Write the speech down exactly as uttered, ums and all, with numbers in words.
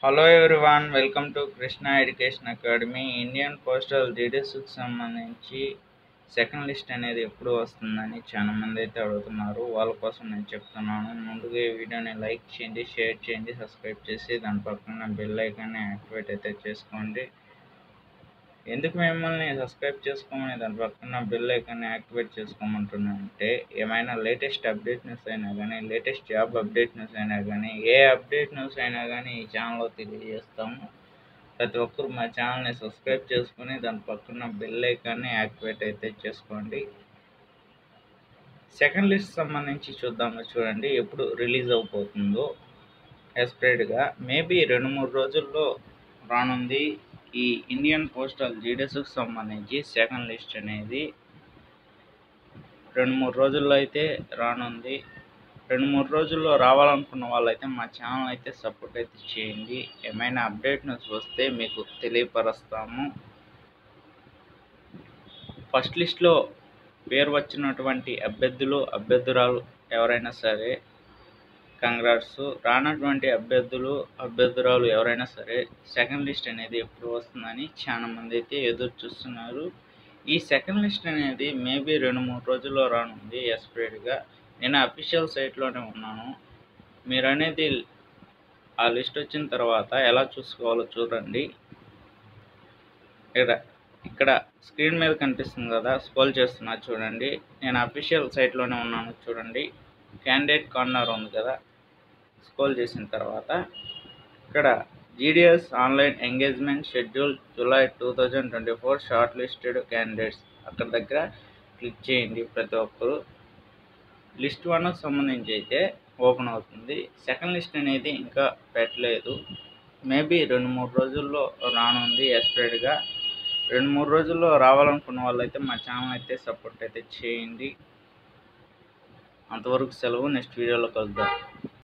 Hello everyone, welcome to Krishna education academy. Indian postal డీటెయిల్స్కి సంబంధించి second list అనేది ఎప్పుడు వస్తుందని చాలా మంది అయితే అడుగుతున్నారు. వాళ్ళ కోసం నేను చెప్తున్నాను. ముందుగా ఈ వీడియోని లైక్ చేయండి, షేర్ చేయండి, సబ్స్క్రైబ్ చేసి దాని పక్కన బెల్ ఐకాన్ని యాక్టివేట్ అయితే చేసుకోండి. ఎందుకు మిమ్మల్ని సబ్స్క్రైబ్ చేసుకోమని దాని పక్కన బెల్ ఐకాన్ని యాక్టివేట్ చేసుకోమంటున్నానంటే, ఏమైనా లేటెస్ట్ అప్డేట్ న్యూస్ అయినా కానీ, లేటెస్ట్ జాబ్ అప్డేట్ న్యూస్ అయినా కానీ, ఏ అప్డేట్ న్యూస్ అయినా కానీ ఈ ఛానల్లో తెలియజేస్తాము. ప్రతి ఒక్కరు మా ఛానల్ని సబ్స్క్రైబ్ చేసుకుని దాని పక్కన బెల్ ఐకాన్ని యాక్టివేట్ అయితే చేసుకోండి. సెకండ్ లిస్ట్ సంబంధించి చూద్దాము. చూడండి ఎప్పుడు రిలీజ్ అయిపోతుందో. ఎస్ప్రెడ్గా మేబీ రెండు మూడు రోజుల్లో రానుంది. ఈ ఇండియన్ పోస్టల్ జీడిఎస్కి సంబంధించి సెకండ్ లిస్ట్ అనేది రెండు మూడు రోజుల్లో అయితే రానుంది. రెండు మూడు రోజుల్లో రావాలనుకున్న వాళ్ళైతే మా ఛానల్ అయితే సపోర్ట్ అయితే చేయండి. ఏమైనా అప్డేట్ న్యూస్ వస్తే మీకు తెలియపరుస్తాము. ఫస్ట్ లిస్ట్లో పేరు వచ్చినటువంటి అభ్యర్థులు అభ్యర్థురాలు ఎవరైనా సరే కంగ్రాట్స్. రానటువంటి అభ్యర్థులు అభ్యర్థురాలు ఎవరైనా సరే సెకండ్ లిస్ట్ అనేది ఎప్పుడు వస్తుందని చాలా మంది అయితే ఎదురు చూస్తున్నారు. ఈ సెకండ్ లిస్ట్ అనేది మేబీ రెండు మూడు రోజుల్లో రానుంది. ఎస్ప్రెడ్గా నేను అఫీషియల్ సైట్లోనే ఉన్నాను. మీరు అనేది ఆ లిస్ట్ వచ్చిన తర్వాత ఎలా చూసుకోవాలో చూడండి. ఇక్కడ ఇక్కడ స్క్రీన్ మీద కనిపిస్తుంది కదా, స్క్రోల్ చేస్తున్నా చూడండి. నేను అఫీషియల్ సైట్లోనే ఉన్నాను. చూడండి క్యాండిడేట్ కార్నర్ ఉంది కదా, స్క్రోల్ చేసిన తర్వాత ఇక్కడ GDS online engagement schedule July two thousand twenty four short listed candidates అక్కడ దగ్గర క్లిక్ చేయండి. ప్రతి ఒక్కరు లిస్ట్ వన్కి సంబంధించి అయితే ఓపెన్ అవుతుంది. సెకండ్ లిస్ట్ అనేది ఇంకా పెట్టలేదు. మేబీ రెండు మూడు రోజుల్లో రానుంది. ఎస్ప్రెడ్గా రెండు మూడు రోజుల్లో రావాలనుకున్న వాళ్ళైతే మా ఛానల్ అయితే సపోర్ట్ అయితే చేయండి. అంతవరకు సెలవు. నెక్స్ట్ వీడియోలో కలుద్దాం.